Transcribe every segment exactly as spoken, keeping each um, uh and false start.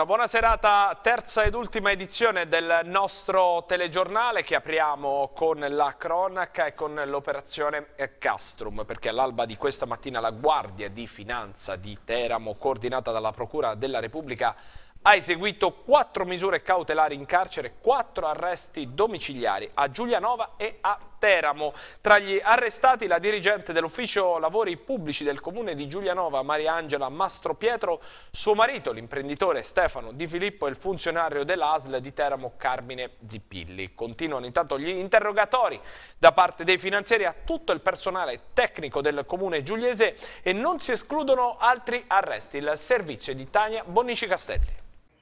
Una buona serata, terza ed ultima edizione del nostro telegiornale che apriamo con la cronaca e con l'operazione Castrum, perché all'alba di questa mattina la Guardia di Finanza di Teramo, coordinata dalla Procura della Repubblica, ha eseguito quattro misure cautelari in carcere, quattro arresti domiciliari a Giulianova e a Teramo. Tra gli arrestati la dirigente dell'ufficio lavori pubblici del comune di Giulianova, Mariangela Mastropietro, suo marito, l'imprenditore Stefano Di Filippo, e il funzionario dell'A S L di Teramo, Carmine Zippilli. Continuano intanto gli interrogatori da parte dei finanzieri a tutto il personale tecnico del comune giuliese e non si escludono altri arresti. Il servizio di Tania Bonnici Castelli.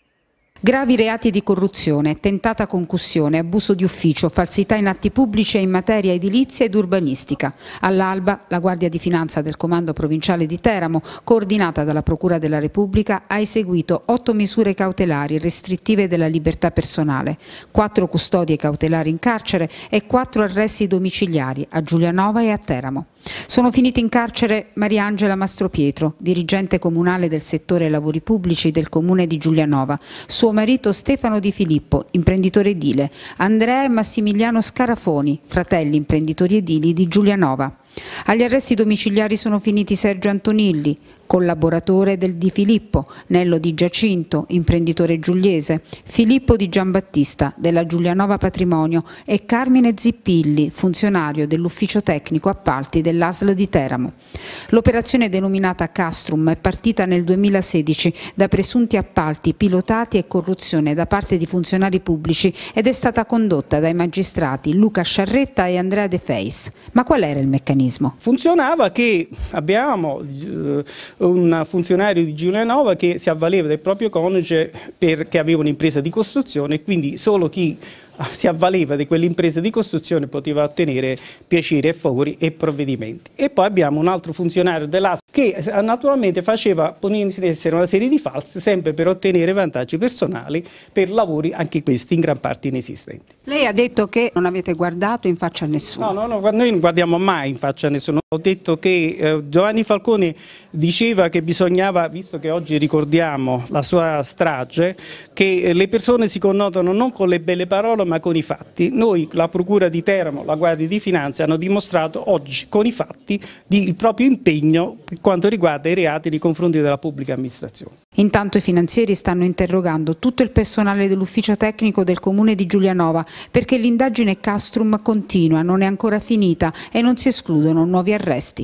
Gravi reati di corruzione, tentata concussione, abuso di ufficio, falsità in atti pubblici e in materia edilizia ed urbanistica. All'alba la Guardia di Finanza del Comando Provinciale di Teramo, coordinata dalla Procura della Repubblica, ha eseguito otto misure cautelari restrittive della libertà personale, quattro custodie cautelari in carcere e quattro arresti domiciliari a Giulianova e a Teramo. Sono finiti in carcere Mariangela Mastropietro, dirigente comunale del settore lavori pubblici del comune di Giulianova, suo marito Stefano Di Filippo, imprenditore edile, Andrea e Massimiliano Scarafoni, fratelli imprenditori edili di Giulianova. Agli arresti domiciliari sono finiti Sergio Antonilli, collaboratore del Di Filippo, Nello Di Giacinto, imprenditore giuliese, Filippo Di Giambattista della Giulianova Patrimonio e Carmine Zippilli, funzionario dell'ufficio tecnico appalti dell'A S L di Teramo. L'operazione denominata Castrum è partita nel duemilasedici da presunti appalti pilotati e corruzione da parte di funzionari pubblici ed è stata condotta dai magistrati Luca Sciarretta e Andrea De Feis. Ma qual era il meccanismo? Funzionava che abbiamo eh, un funzionario di Giulianova che si avvaleva del proprio coniuge perché aveva un'impresa di costruzione e quindi solo chi si avvaleva di quell'impresa di costruzione poteva ottenere piaceri e favori e provvedimenti. E poi abbiamo un altro funzionario dell'A S L che naturalmente faceva ponendo in essere una serie di false sempre per ottenere vantaggi personali per lavori anche questi in gran parte inesistenti. Lei ha detto che non avete guardato in faccia a nessuno. No, no, no, noi non guardiamo mai in faccia a nessuno. Ho detto che eh, Giovanni Falcone diceva che bisognava, visto che oggi ricordiamo la sua strage, che eh, le persone si connotano non con le belle parole ma con i fatti. Noi, la Procura di Teramo, la Guardia di Finanza, hanno dimostrato oggi con i fatti di, il proprio impegno per quanto riguarda i reati nei confronti della pubblica amministrazione. Intanto i finanzieri stanno interrogando tutto il personale dell'ufficio tecnico del comune di Giulianova perché l'indagine Castrum continua, non è ancora finita e non si escludono nuovi arresti.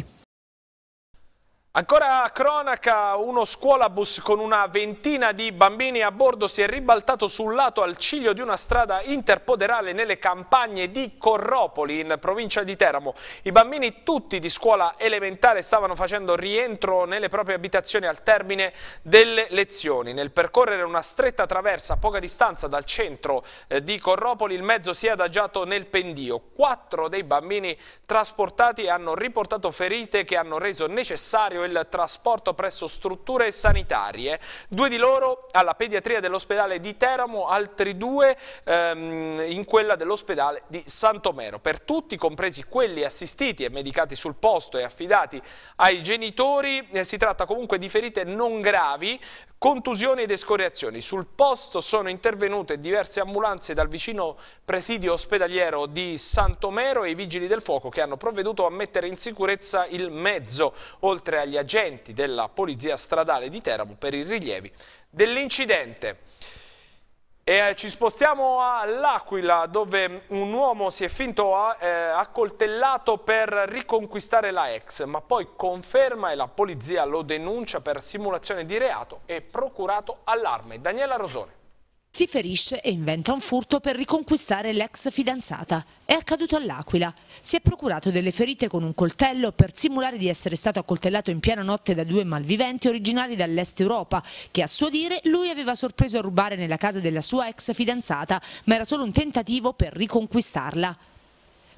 Ancora cronaca, uno scuolabus con una ventina di bambini a bordo si è ribaltato sul lato al ciglio di una strada interpoderale nelle campagne di Corropoli, in provincia di Teramo. I bambini, tutti di scuola elementare, stavano facendo rientro nelle proprie abitazioni al termine delle lezioni. Nel percorrere una stretta traversa a poca distanza dal centro eh, di Corropoli, il mezzo si è adagiato nel pendio. Quattro dei bambini trasportati hanno riportato ferite che hanno reso necessario il trasporto presso strutture sanitarie. Due di loro alla pediatria dell'ospedale di Teramo, altri due ehm, in quella dell'ospedale di Santomero. Per tutti, compresi quelli assistiti e medicati sul posto e affidati ai genitori, eh, si tratta comunque di ferite non gravi, contusioni ed escoriazioni. Sul posto sono intervenute diverse ambulanze dal vicino presidio ospedaliero di Santomero e i vigili del fuoco che hanno provveduto a mettere in sicurezza il mezzo, oltre agli agenti della Polizia Stradale di Teramo per i rilievi dell'incidente. E ci spostiamo all'Aquila, dove un uomo si è finto a, eh, accoltellato per riconquistare la ex, ma poi conferma e la polizia lo denuncia per simulazione di reato e procurato allarme. Daniela Rosone. Si ferisce e inventa un furto per riconquistare l'ex fidanzata. È accaduto all'Aquila. Si è procurato delle ferite con un coltello per simulare di essere stato accoltellato in piena notte da due malviventi originari dall'est Europa, che a suo dire lui aveva sorpreso a rubare nella casa della sua ex fidanzata, ma era solo un tentativo per riconquistarla.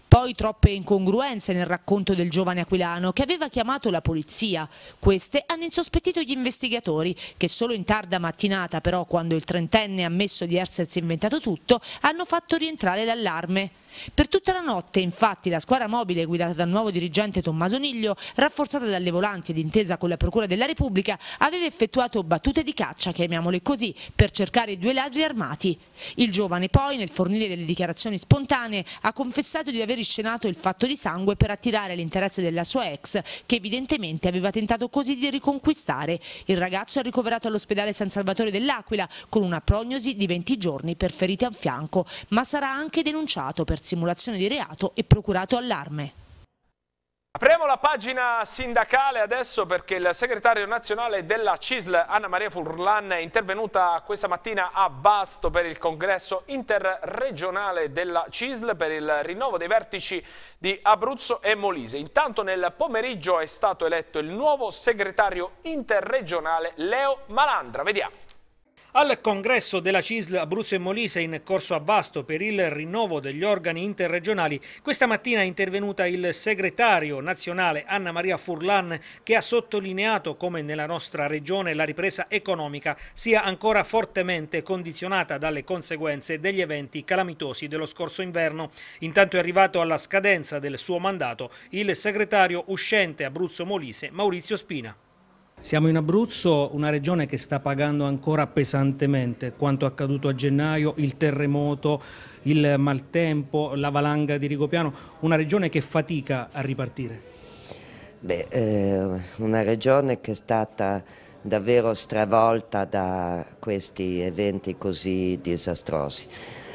Poi troppe incongruenze nel racconto del giovane aquilano che aveva chiamato la polizia. Queste hanno insospettito gli investigatori che solo in tarda mattinata, però, quando il trentenne ha ammesso di essersi inventato tutto, hanno fatto rientrare l'allarme. Per tutta la notte, infatti, la squadra mobile guidata dal nuovo dirigente Tommaso Niglio, rafforzata dalle volanti ed intesa con la Procura della Repubblica, aveva effettuato battute di caccia, chiamiamole così, per cercare i due ladri armati. Il giovane poi, nel fornire delle dichiarazioni spontanee, ha confessato di aver inscenato il fatto di sangue per attirare l'interesse della sua ex, che evidentemente aveva tentato così di riconquistare. Il ragazzo è ricoverato all'ospedale San Salvatore dell'Aquila con una prognosi di venti giorni per ferite a fianco, ma sarà anche denunciato per simulazione di reato e procurato allarme. Apriamo la pagina sindacale adesso perché il segretario nazionale della C I S L, Anna Maria Furlan, è intervenuta questa mattina a Vasto per il congresso interregionale della C I S L per il rinnovo dei vertici di Abruzzo e Molise. Intanto nel pomeriggio è stato eletto il nuovo segretario interregionale Leo Malandra. Vediamo. Al congresso della C I S L Abruzzo e Molise in corso a Vasto per il rinnovo degli organi interregionali, questa mattina è intervenuta il segretario nazionale Anna Maria Furlan, che ha sottolineato come nella nostra regione la ripresa economica sia ancora fortemente condizionata dalle conseguenze degli eventi calamitosi dello scorso inverno. Intanto è arrivato alla scadenza del suo mandato il segretario uscente Abruzzo Molise Maurizio Spina. Siamo in Abruzzo, una regione che sta pagando ancora pesantemente quanto accaduto a gennaio, il terremoto, il maltempo, la valanga di Rigopiano, una regione che fatica a ripartire. Beh, eh, una regione che è stata davvero stravolta da questi eventi così disastrosi.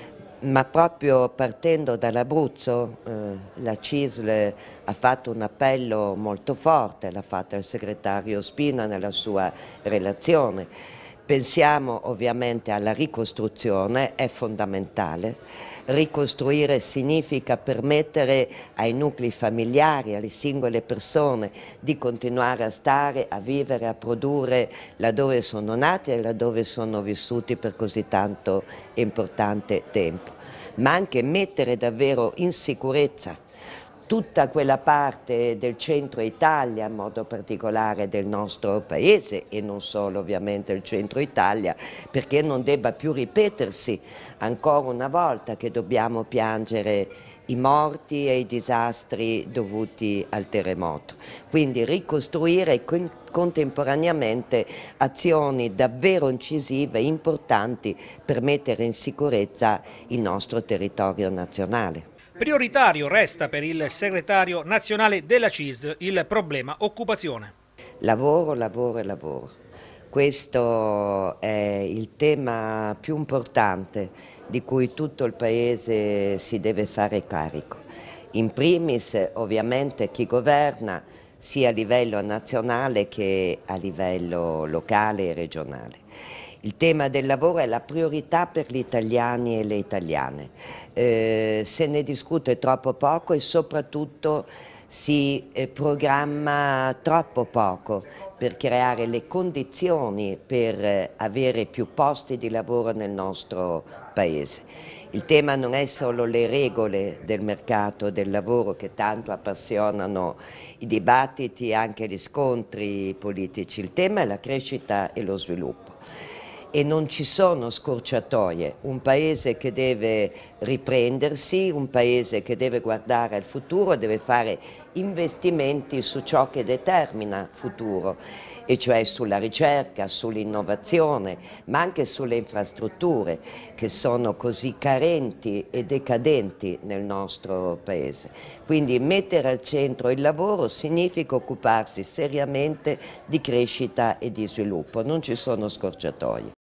Ma proprio partendo dall'Abruzzo, eh, la C I S L ha fatto un appello molto forte, l'ha fatto il segretario Spina nella sua relazione. Pensiamo ovviamente alla ricostruzione, è fondamentale. Ricostruire significa permettere ai nuclei familiari, alle singole persone di continuare a stare, a vivere, a produrre laddove sono nati e laddove sono vissuti per così tanto importante tempo, ma anche mettere davvero in sicurezza tutta quella parte del centro Italia, in modo particolare del nostro paese e non solo ovviamente il centro Italia, perché non debba più ripetersi ancora una volta che dobbiamo piangere i morti e i disastri dovuti al terremoto. Quindi ricostruire contemporaneamente azioni davvero incisive e importanti per mettere in sicurezza il nostro territorio nazionale. Prioritario resta per il segretario nazionale della C I S L il problema occupazione. Lavoro, lavoro e lavoro. Questo è il tema più importante di cui tutto il Paese si deve fare carico. In primis ovviamente chi governa sia a livello nazionale che a livello locale e regionale. Il tema del lavoro è la priorità per gli italiani e le italiane. Eh, se ne discute troppo poco e soprattutto si eh, programma troppo poco per creare le condizioni per eh, avere più posti di lavoro nel nostro Paese. Il tema non è solo le regole del mercato del lavoro che tanto appassionano i dibattiti e anche gli scontri politici, il tema è la crescita e lo sviluppo. E non ci sono scorciatoie, un Paese che deve riprendersi, un Paese che deve guardare al futuro, deve fare investimenti su ciò che determina futuro, e cioè sulla ricerca, sull'innovazione, ma anche sulle infrastrutture che sono così carenti e decadenti nel nostro Paese. Quindi mettere al centro il lavoro significa occuparsi seriamente di crescita e di sviluppo, non ci sono scorciatoie.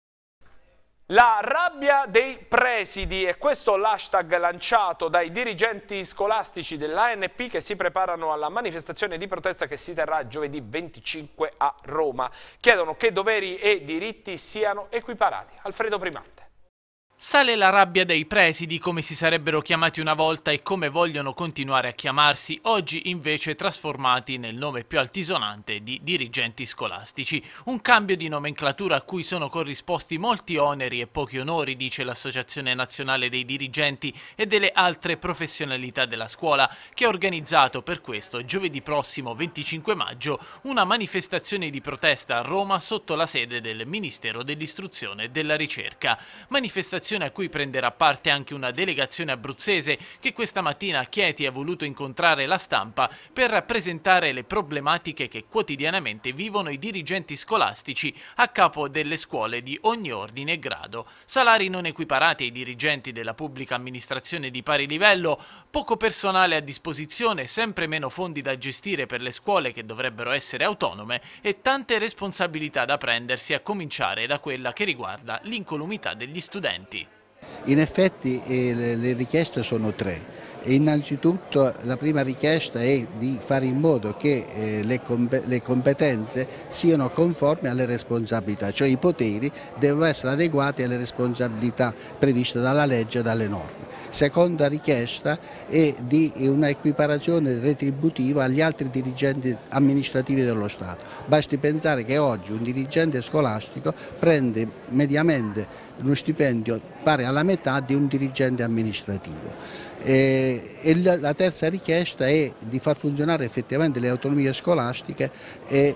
La rabbia dei presidi è questo l'hashtag lanciato dai dirigenti scolastici dell'A N P che si preparano alla manifestazione di protesta che si terrà giovedì venticinque a Roma. Chiedono che doveri e diritti siano equiparati. Alfredo Primante. Sale la rabbia dei presidi, come si sarebbero chiamati una volta e come vogliono continuare a chiamarsi, oggi invece trasformati nel nome più altisonante di dirigenti scolastici. Un cambio di nomenclatura a cui sono corrisposti molti oneri e pochi onori, dice l'Associazione Nazionale dei Dirigenti e delle altre professionalità della scuola, che ha organizzato per questo giovedì prossimo venticinque maggio una manifestazione di protesta a Roma sotto la sede del Ministero dell'Istruzione e della Ricerca. Manifestazione a cui prenderà parte anche una delegazione abruzzese che questa mattina a Chieti ha voluto incontrare la stampa per rappresentare le problematiche che quotidianamente vivono i dirigenti scolastici a capo delle scuole di ogni ordine e grado. Salari non equiparati ai dirigenti della pubblica amministrazione di pari livello, poco personale a disposizione, sempre meno fondi da gestire per le scuole che dovrebbero essere autonome e tante responsabilità da prendersi, a cominciare da quella che riguarda l'incolumità degli studenti. In effetti eh, le richieste sono tre. E innanzitutto la prima richiesta è di fare in modo che eh, le, comp le competenze siano conformi alle responsabilità, cioè i poteri devono essere adeguati alle responsabilità previste dalla legge e dalle norme. Seconda richiesta è di una equiparazione retributiva agli altri dirigenti amministrativi dello Stato. Basti pensare che oggi un dirigente scolastico prende mediamente uno stipendio pari alla metà di un dirigente amministrativo. E, e la terza richiesta è di far funzionare effettivamente le autonomie scolastiche e,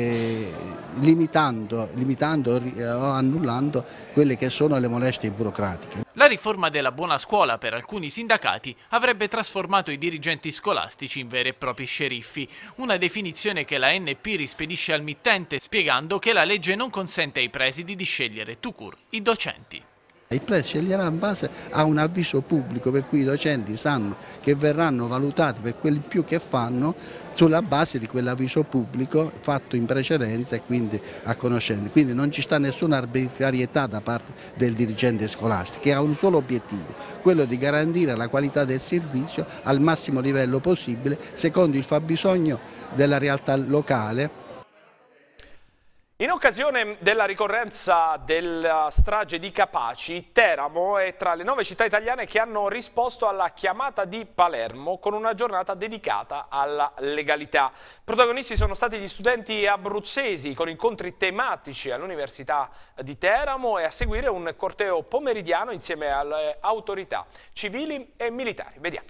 e, limitando, limitando o annullando quelle che sono le molestie burocratiche. La riforma della buona scuola per alcuni sindacati avrebbe trasformato i dirigenti scolastici in veri e propri sceriffi, una definizione che la N P rispedisce al mittente spiegando che la legge non consente ai presidi di scegliere tout court i docenti. Il preside sceglierà in base a un avviso pubblico per cui i docenti sanno che verranno valutati per quel in più che fanno sulla base di quell'avviso pubblico fatto in precedenza e quindi a conoscenza. Quindi non ci sta nessuna arbitrarietà da parte del dirigente scolastico, che ha un solo obiettivo, quello di garantire la qualità del servizio al massimo livello possibile secondo il fabbisogno della realtà locale. In occasione della ricorrenza della strage di Capaci, Teramo è tra le nove città italiane che hanno risposto alla chiamata di Palermo con una giornata dedicata alla legalità. Protagonisti sono stati gli studenti abruzzesi con incontri tematici all'Università di Teramo e a seguire un corteo pomeridiano insieme alle autorità civili e militari. Vediamo.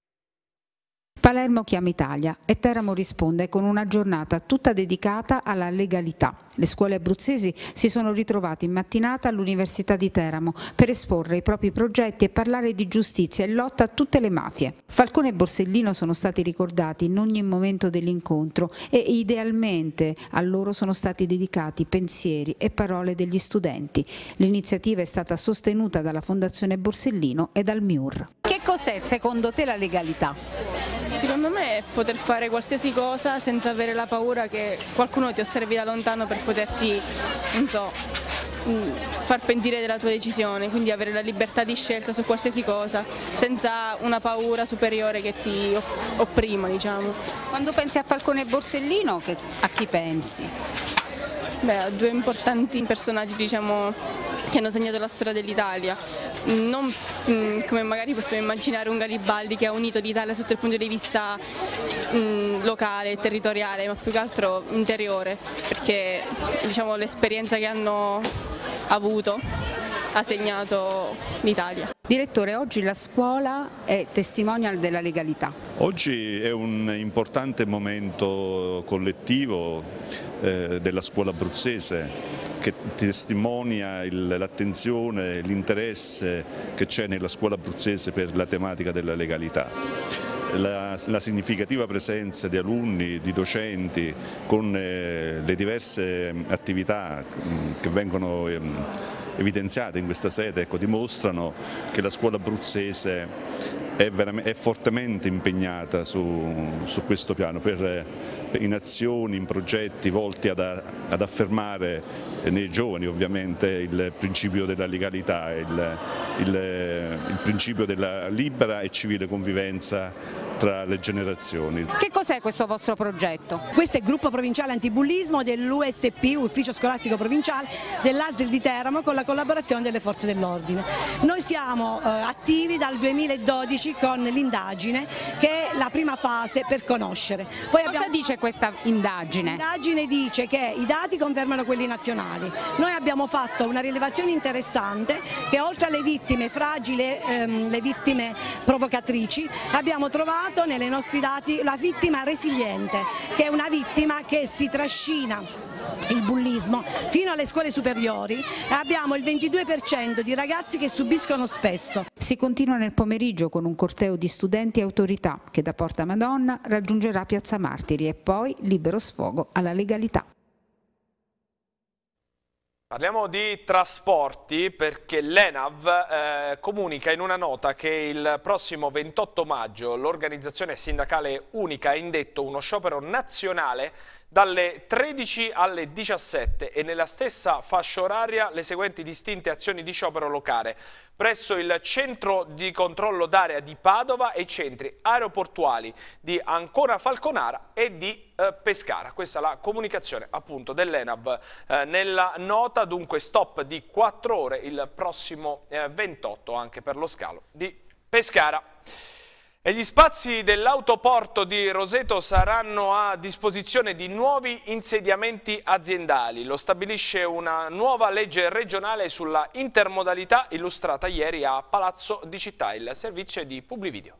Palermo chiama Italia e Teramo risponde con una giornata tutta dedicata alla legalità. Le scuole abruzzesi si sono ritrovate in mattinata all'Università di Teramo per esporre i propri progetti e parlare di giustizia e lotta a tutte le mafie. Falcone e Borsellino sono stati ricordati in ogni momento dell'incontro e idealmente a loro sono stati dedicati pensieri e parole degli studenti. L'iniziativa è stata sostenuta dalla Fondazione Borsellino e dal M I U R. Che cos'è secondo te la legalità? Secondo me è poter fare qualsiasi cosa senza avere la paura che qualcuno ti osservi da lontano per poterti, non so, far pentire della tua decisione, quindi avere la libertà di scelta su qualsiasi cosa, senza una paura superiore che ti opprima, diciamo. Quando pensi a Falcone e Borsellino, che, a chi pensi? Beh, a due importanti personaggi, diciamo, che hanno segnato la storia dell'Italia. Non mh, come magari possiamo immaginare un Garibaldi che ha unito l'Italia sotto il punto di vista mh, locale e territoriale, ma più che altro interiore, perché diciamo, l'esperienza che hanno avuto ha segnato l'Italia. Direttore, oggi la scuola è testimonial della legalità. Oggi è un importante momento collettivo eh, della scuola abruzzese che testimonia l'attenzione, l'interesse che c'è nella scuola abruzzese per la tematica della legalità. La, la significativa presenza di alunni, di docenti con eh, le diverse attività mh, che vengono eh, evidenziate in questa sede, ecco, dimostrano che la scuola abruzzese è, è fortemente impegnata su, su questo piano per, in azioni, in progetti volti ad, ad affermare nei giovani ovviamente il principio della legalità, il, il, il principio della libera e civile convivenza tra le generazioni. Che cos'è questo vostro progetto? Questo è il gruppo provinciale antibullismo dell'U S P, Ufficio Scolastico Provinciale dell'A S L di Teramo, con la collaborazione delle forze dell'ordine. Noi siamo eh, attivi dal duemiladodici con l'indagine, che è la prima fase per conoscere. Poi Cosa abbiamo... dice questa indagine? L'indagine dice che i dati confermano quelli nazionali. Noi abbiamo fatto una rilevazione interessante che oltre alle vittime fragili, ehm, le vittime provocatrici, abbiamo trovato nei nostri dati la vittima resiliente, che è una vittima che si trascina il bullismo fino alle scuole superiori, e abbiamo il ventidue per cento di ragazzi che subiscono spesso. Si continua nel pomeriggio con un corteo di studenti e autorità che da Porta Madonna raggiungerà Piazza Martiri e poi libero sfogo alla legalità. Parliamo di trasporti perché l'ENAV eh, comunica in una nota che il prossimo ventotto maggio l'organizzazione sindacale unica ha indetto uno sciopero nazionale dalle tredici alle diciassette e nella stessa fascia oraria le seguenti distinte azioni di sciopero locale presso il centro di controllo d'area di Padova e i centri aeroportuali di Ancona Falconara e di eh, Pescara. Questa è la comunicazione appunto dell'ENAV eh, nella nota, dunque stop di quattro ore il prossimo eh, ventotto anche per lo scalo di Pescara. E gli spazi dell'autoporto di Roseto saranno a disposizione di nuovi insediamenti aziendali. Lo stabilisce una nuova legge regionale sulla intermodalità illustrata ieri a Palazzo di Città. Il servizio di Publivideo.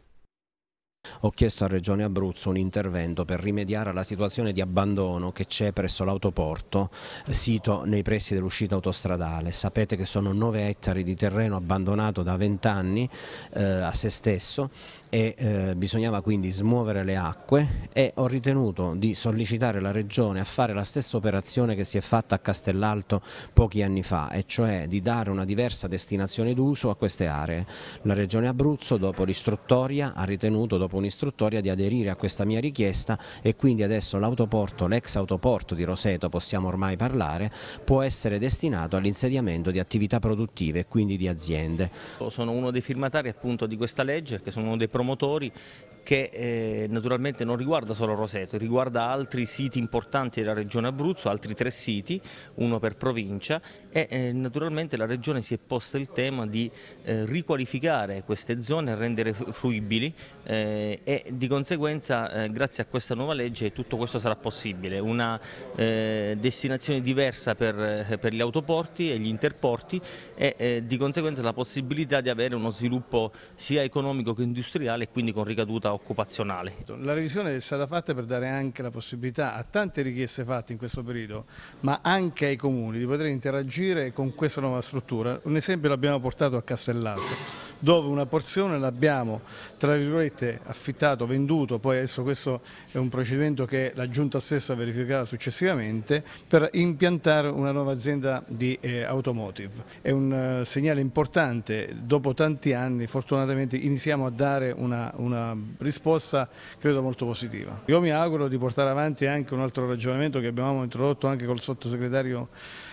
Ho chiesto a Regione Abruzzo un intervento per rimediare alla situazione di abbandono che c'è presso l'autoporto, sito nei pressi dell'uscita autostradale. Sapete che sono nove ettari di terreno abbandonato da vent'anni eh, a se stesso e eh, bisognava quindi smuovere le acque, e ho ritenuto di sollecitare la Regione a fare la stessa operazione che si è fatta a Castellalto pochi anni fa, e cioè di dare una diversa destinazione d'uso a queste aree. La Regione Abruzzo dopo l'istruttoria ha ritenuto, dopo un'istruttoria, di aderire a questa mia richiesta, e quindi adesso l'autoporto, l'ex autoporto di Roseto, possiamo ormai parlare, può essere destinato all'insediamento di attività produttive e quindi di aziende. Sono uno dei firmatari appunto di questa legge, che sono uno dei promotori, che eh, naturalmente non riguarda solo Roseto, riguarda altri siti importanti della Regione Abruzzo, altri tre siti, uno per provincia, e eh, naturalmente la Regione si è posta il tema di eh, riqualificare queste zone e rendere fruibili eh, e di conseguenza eh, grazie a questa nuova legge tutto questo sarà possibile, una eh, destinazione diversa per, eh, per gli autoporti e gli interporti e eh, di conseguenza la possibilità di avere uno sviluppo sia economico che industriale e quindi con ricaduta occupazionale. La revisione è stata fatta per dare anche la possibilità a tante richieste fatte in questo periodo, ma anche ai comuni, di poter interagire con questa nuova struttura. Un esempio l'abbiamo portato a Castellalto, dove una porzione l'abbiamo tra virgolette affittato, venduto, poi adesso questo è un procedimento che la Giunta stessa verificherà successivamente, per impiantare una nuova azienda di eh, automotive. È un uh, segnale importante, dopo tanti anni fortunatamente iniziamo a dare una, una risposta credo molto positiva. Io mi auguro di portare avanti anche un altro ragionamento che abbiamo introdotto anche col sottosegretario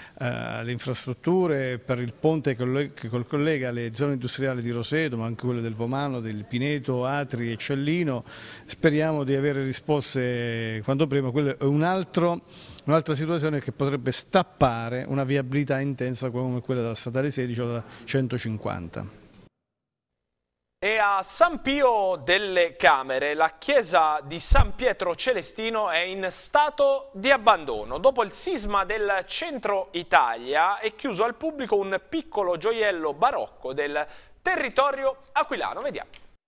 alle infrastrutture, per il ponte che collega le zone industriali di Roseto, ma anche quelle del Vomano, del Pineto, Atri e Ciallino. Speriamo di avere risposte quanto prima. Quello è un altro, un'altra situazione che potrebbe stappare una viabilità intensa come quella della statale sedici o della centocinquanta. E a San Pio delle Camere la chiesa di San Pietro Celestino è in stato di abbandono. Dopo il sisma del centro Italia è chiuso al pubblico un piccolo gioiello barocco del territorio aquilano. Vediamo.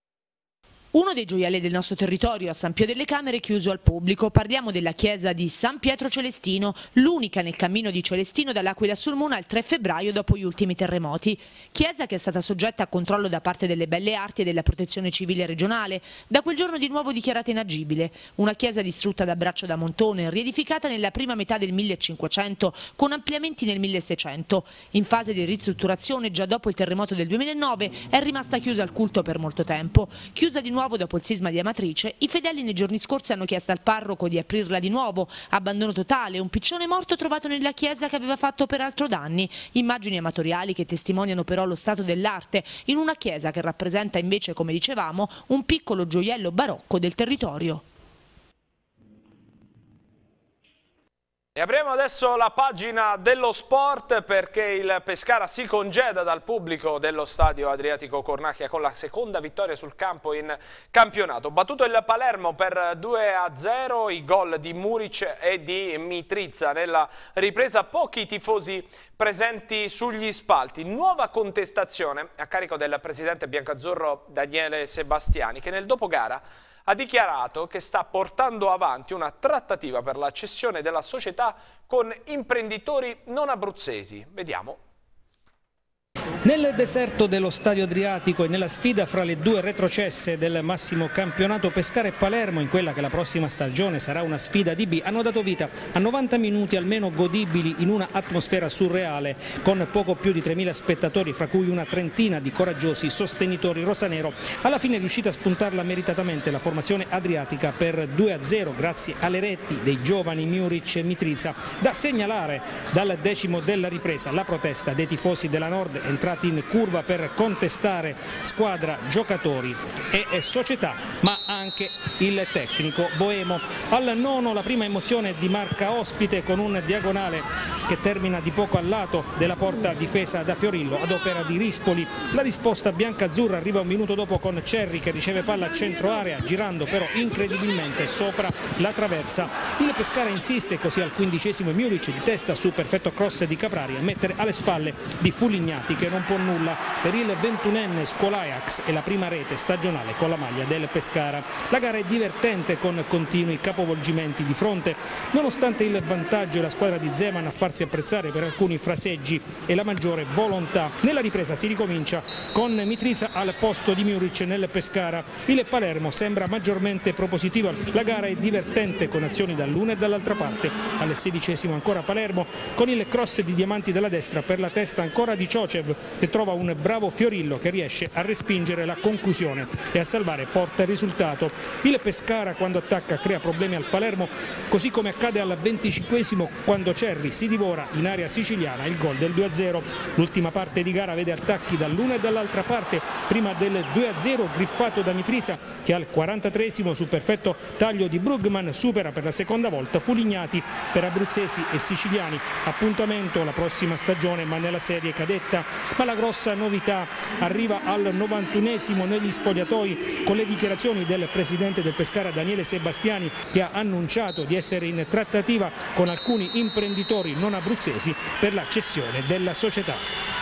Uno dei gioielli del nostro territorio a San Pio delle Camere chiuso al pubblico. Parliamo della chiesa di San Pietro Celestino, l'unica nel cammino di Celestino dall'Aquila sul Muna il tre febbraio dopo gli ultimi terremoti. Chiesa che è stata soggetta a controllo da parte delle Belle Arti e della Protezione Civile regionale, da quel giorno di nuovo dichiarata inagibile. Una chiesa distrutta da Braccio da Montone, riedificata nella prima metà del millecinquecento con ampliamenti nel milleseicento. In fase di ristrutturazione già dopo il terremoto del duemilanove è rimasta chiusa al culto per molto tempo. Chiusa di nuovo nuovo dopo il sisma di Amatrice, i fedeli nei giorni scorsi hanno chiesto al parroco di aprirla di nuovo. Abbandono totale, un piccione morto trovato nella chiesa che aveva fatto peraltro danni. Immagini amatoriali che testimoniano però lo stato dell'arte in una chiesa che rappresenta invece, come dicevamo, un piccolo gioiello barocco del territorio. E apriamo adesso la pagina dello sport perché il Pescara si congeda dal pubblico dello stadio Adriatico Cornacchia con la seconda vittoria sul campo in campionato. Battuto il Palermo per due a zero, i gol di Muric e di Mitriza. Nella ripresa pochi tifosi presenti sugli spalti. Nuova contestazione a carico del presidente biancazzurro Daniele Sebastiani, che nel dopogara ha dichiarato che sta portando avanti una trattativa per la cessione della società con imprenditori non abruzzesi. Vediamo. Nel deserto dello Stadio Adriatico e nella sfida fra le due retrocesse del massimo campionato, Pescara e Palermo, in quella che la prossima stagione sarà una sfida di B, hanno dato vita a novanta minuti almeno godibili in una atmosfera surreale, con poco più di tremila spettatori, fra cui una trentina di coraggiosi sostenitori rosanero. Alla fine è riuscita a spuntarla meritatamente la formazione adriatica per due a zero grazie alle reti dei giovani Muric e Mitriza. Da segnalare dal decimo della ripresa la protesta dei tifosi della Nord entrati in curva per contestare squadra, giocatori e società, ma anche il tecnico Boemo. Al nono la prima emozione di marca ospite con un diagonale che termina di poco al lato della porta difesa da Fiorillo ad opera di Rispoli. La risposta biancazzurra arriva un minuto dopo con Cerri che riceve palla a centro area, girando però incredibilmente sopra la traversa. Il Pescara insiste così al quindicesimo Muric di testa su perfetto cross di Caprari a mettere alle spalle di Fulignati, che non può nulla per il ventunenne Skolajax e la prima rete stagionale con la maglia del Pescara. La gara è divertente con continui capovolgimenti di fronte, nonostante il vantaggio e la squadra di Zeman a farsi apprezzare per alcuni fraseggi e la maggiore volontà. Nella ripresa si ricomincia con Mitriza al posto di Muric nel Pescara. Il Palermo sembra maggiormente propositivo. La gara è divertente con azioni dall'una e dall'altra parte. Al sedicesimo ancora Palermo con il cross di Diamanti dalla destra per la testa ancora di Ciocev, che trova un bravo Fiorillo che riesce a respingere la conclusione e a salvare porta il risultato. Il Pescara quando attacca crea problemi al Palermo, così come accade al venticinquesimo quando Cerri si divora in area siciliana il gol del due a zero. L'ultima parte di gara vede attacchi dall'una e dall'altra parte, prima del due a zero griffato da Mitriza che al quarantatreesimo su perfetto taglio di Brugman supera per la seconda volta Fulignati. Per abruzzesi e siciliani appuntamento la prossima stagione ma nella serie cadetta. Ma la grossa novità arriva al novantunesimo negli spogliatoi con le dichiarazioni del presidente del Pescara Daniele Sebastiani, che ha annunciato di essere in trattativa con alcuni imprenditori non abruzzesi per la cessione della società.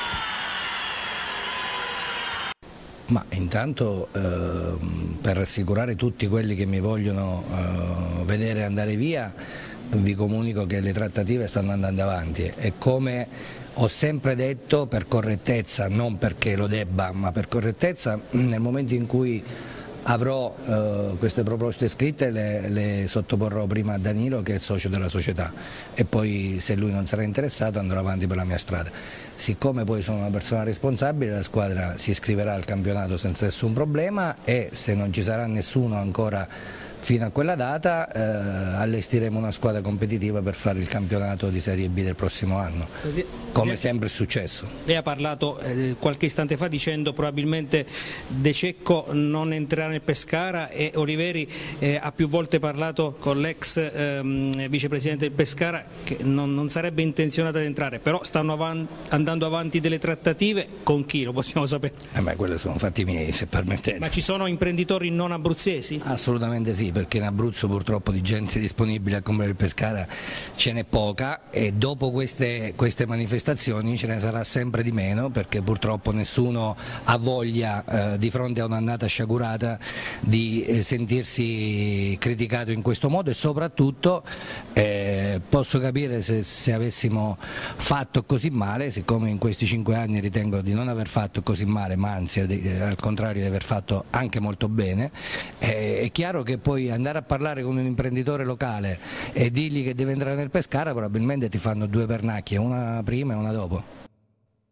Ma intanto eh, per rassicurare tutti quelli che mi vogliono eh, vedere andare via, vi comunico che le trattative stanno andando avanti e come ho sempre detto, per correttezza, non perché lo debba, ma per correttezza, nel momento in cui avrò eh, queste proposte scritte le, le sottoporrò prima a Danilo, che è il socio della società, e poi se lui non sarà interessato andrò avanti per la mia strada. Siccome poi sono una persona responsabile, la squadra si iscriverà al campionato senza nessun problema e se non ci sarà nessuno ancora fino a quella data eh, allestiremo una squadra competitiva per fare il campionato di Serie B del prossimo anno, come sempre è successo. Lei ha parlato eh, qualche istante fa dicendo probabilmente De Cecco non entrerà nel Pescara e Oliveri eh, ha più volte parlato con l'ex ehm, vicepresidente del Pescara che non, non sarebbe intenzionato ad entrare, però stanno avan andando avanti delle trattative. Con chi lo possiamo sapere? Eh beh, quelli sono fatti miei, se permettete. Ma ci sono imprenditori non abruzzesi? Assolutamente sì, perché in Abruzzo purtroppo di gente disponibile a comprare il Pescara ce n'è poca e dopo queste, queste manifestazioni ce ne sarà sempre di meno, perché purtroppo nessuno ha voglia eh, di fronte a un'annata sciagurata di eh, sentirsi criticato in questo modo e soprattutto eh, posso capire se, se avessimo fatto così male, siccome in questi cinque anni ritengo di non aver fatto così male, ma anzi eh, al contrario di aver fatto anche molto bene, eh, è chiaro che poi andare a parlare con un imprenditore locale e dirgli che deve entrare nel Pescara probabilmente ti fanno due pernacchie, una prima e una dopo.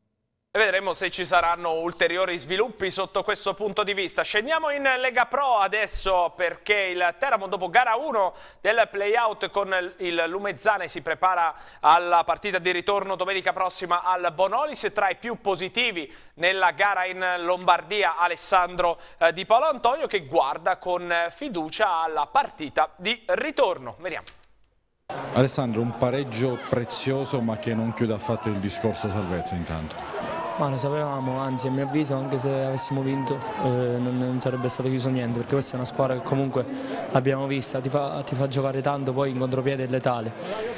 E vedremo se ci saranno ulteriori sviluppi sotto questo punto di vista. Scendiamo in Lega Pro adesso, perché il Teramo, dopo gara uno del play-out con il Lumezzane, si prepara alla partita di ritorno domenica prossima al Bonolis. Tra i più positivi nella gara in Lombardia Alessandro eh, Di Paolo Antonio, che guarda con fiducia alla partita di ritorno. Vediamo. Alessandro, un pareggio prezioso ma che non chiude affatto il discorso salvezza intanto. Ma lo sapevamo, anzi a mio avviso anche se avessimo vinto eh, non, non sarebbe stato chiuso niente, perché questa è una squadra che comunque l'abbiamo vista, ti fa, ti fa giocare tanto, poi in contropiede è letale,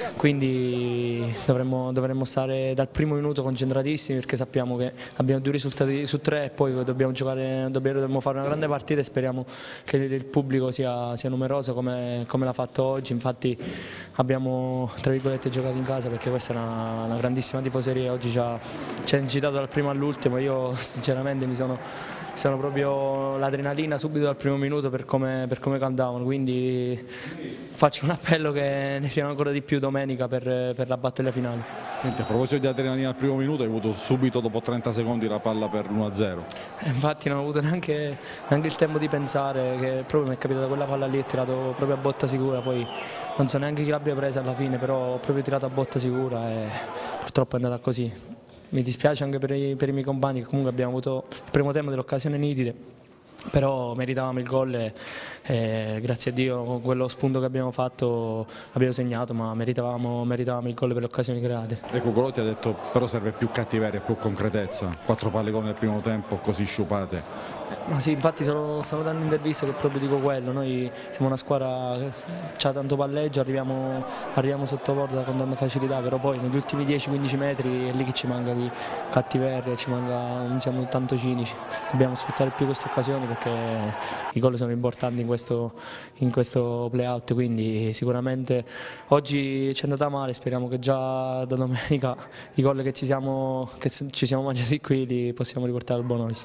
quindi dovremmo, dovremmo stare dal primo minuto concentratissimi, perché sappiamo che abbiamo due risultati su tre e poi dobbiamo, giocare, dobbiamo fare una grande partita e speriamo che il pubblico sia, sia numeroso come, come l'ha fatto oggi. Infatti abbiamo tra virgolette giocato in casa, perché questa è una, una grandissima tifoseria, oggi ci ha, ci ha incitato dal primo all'ultimo. Io sinceramente mi sono, sono proprio l'adrenalina subito dal primo minuto per come, per come cantavano, quindi faccio un appello che ne siano ancora di più domenica per, per la battaglia finale. Senti, a proposito di adrenalina al primo minuto, hai avuto subito dopo trenta secondi la palla per l'uno a zero. Eh, infatti non ho avuto neanche, neanche il tempo di pensare, che proprio mi è capitata quella palla lì, ho tirato proprio a botta sicura, poi non so neanche chi l'abbia presa alla fine, però ho proprio tirato a botta sicura e purtroppo è andata così. Mi dispiace anche per i, per i miei compagni, che comunque abbiamo avuto il primo tempo delle occasioni nitide, però meritavamo il gol e, e grazie a Dio con quello spunto che abbiamo fatto abbiamo segnato, ma meritavamo, meritavamo il gol per le occasioni create. Ecco, Golotti ha detto però serve più cattiveria, più concretezza, quattro palle gol nel primo tempo così sciupate. Ma sì, infatti sono, sono tante interviste che proprio dico quello, noi siamo una squadra che ha tanto palleggio, arriviamo, arriviamo sotto porta con tanta facilità, però poi negli ultimi dieci quindici metri è lì che ci manca di cattiveria, ci manca, non siamo tanto cinici, dobbiamo sfruttare più queste occasioni perché i gol sono importanti in questo, in questo play-out, quindi sicuramente oggi ci è andata male, speriamo che già da domenica i gol che ci siamo, che ci siamo mangiati qui li possiamo riportare al Bonolis.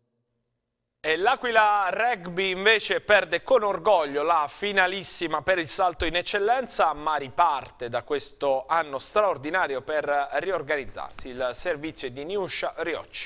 E l'Aquila Rugby invece perde con orgoglio la finalissima per il salto in eccellenza, ma riparte da questo anno straordinario per riorganizzarsi. Il servizio è di Niuscia Riocci.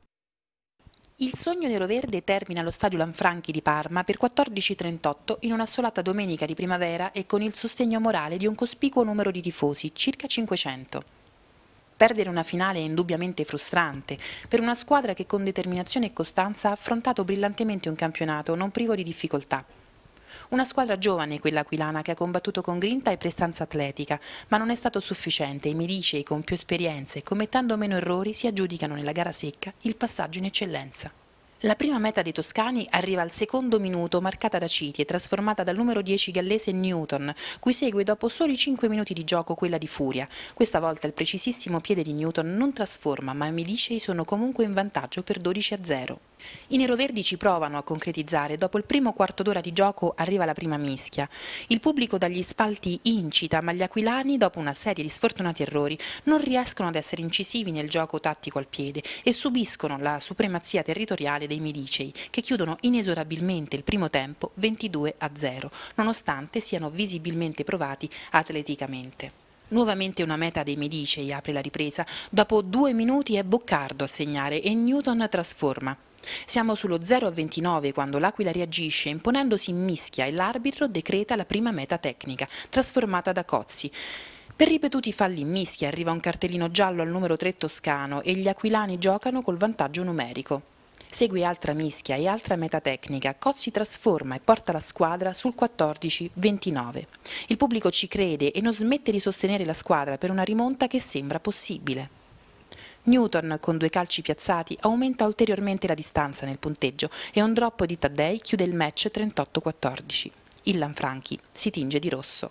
Il sogno neroverde termina allo stadio Lanfranchi di Parma per quattordici e trentotto in un'assolata domenica di primavera e con il sostegno morale di un cospicuo numero di tifosi, circa cinquecento. Perdere una finale è indubbiamente frustrante per una squadra che con determinazione e costanza ha affrontato brillantemente un campionato non privo di difficoltà. Una squadra giovane, quella aquilana, che ha combattuto con grinta e prestanza atletica, ma non è stato sufficiente. I medicei con più esperienze e commettendo meno errori si aggiudicano nella gara secca il passaggio in eccellenza. La prima meta dei toscani arriva al secondo minuto, marcata da Citi e trasformata dal numero dieci gallese Newton, cui segue dopo soli cinque minuti di gioco quella di Furia. Questa volta il precisissimo piede di Newton non trasforma, ma i medicei sono comunque in vantaggio per dodici a zero. I neroverdi ci provano a concretizzare, dopo il primo quarto d'ora di gioco arriva la prima mischia. Il pubblico dagli spalti incita, ma gli aquilani, dopo una serie di sfortunati errori, non riescono ad essere incisivi nel gioco tattico al piede e subiscono la supremazia territoriale dei medicei, che chiudono inesorabilmente il primo tempo ventidue a zero, nonostante siano visibilmente provati atleticamente. Nuovamente una meta dei medicei apre la ripresa, dopo due minuti è Boccardo a segnare e Newton trasforma. Siamo sullo zero a ventinove quando l'Aquila reagisce imponendosi in mischia e l'arbitro decreta la prima meta tecnica, trasformata da Cozzi. Per ripetuti falli in mischia arriva un cartellino giallo al numero tre toscano e gli aquilani giocano col vantaggio numerico. Segue altra mischia e altra meta tecnica, Cozzi trasforma e porta la squadra sul quattordici ventinove. Il pubblico ci crede e non smette di sostenere la squadra per una rimonta che sembra possibile. Newton, con due calci piazzati, aumenta ulteriormente la distanza nel punteggio e un drop di Taddei chiude il match trentotto a quattordici. Il Lanfranchi si tinge di rosso.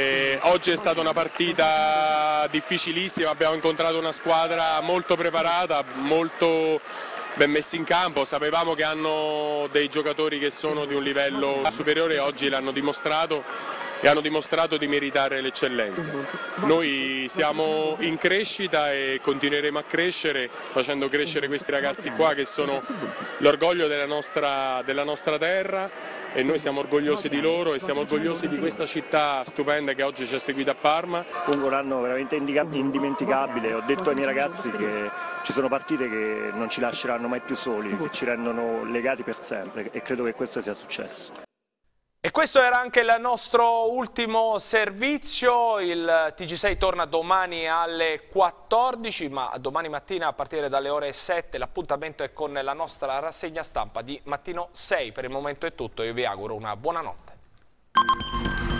E oggi è stata una partita difficilissima, abbiamo incontrato una squadra molto preparata, molto ben messi in campo, sapevamo che hanno dei giocatori che sono di un livello superiore e oggi l'hanno dimostrato. e hanno dimostrato di meritare l'eccellenza. Noi siamo in crescita e continueremo a crescere facendo crescere questi ragazzi qua che sono l'orgoglio della nostra, della nostra terra, e noi siamo orgogliosi di loro e siamo orgogliosi di questa città stupenda che oggi ci ha seguito a Parma. Comunque un anno veramente indimenticabile, ho detto ai miei ragazzi che ci sono partite che non ci lasceranno mai più soli, che ci rendono legati per sempre, e credo che questo sia successo. E questo era anche il nostro ultimo servizio. Il T G sei torna domani alle quattordici, ma domani mattina a partire dalle ore sette l'appuntamento è con la nostra rassegna stampa di Mattino sei. Per il momento è tutto, io vi auguro una buona notte.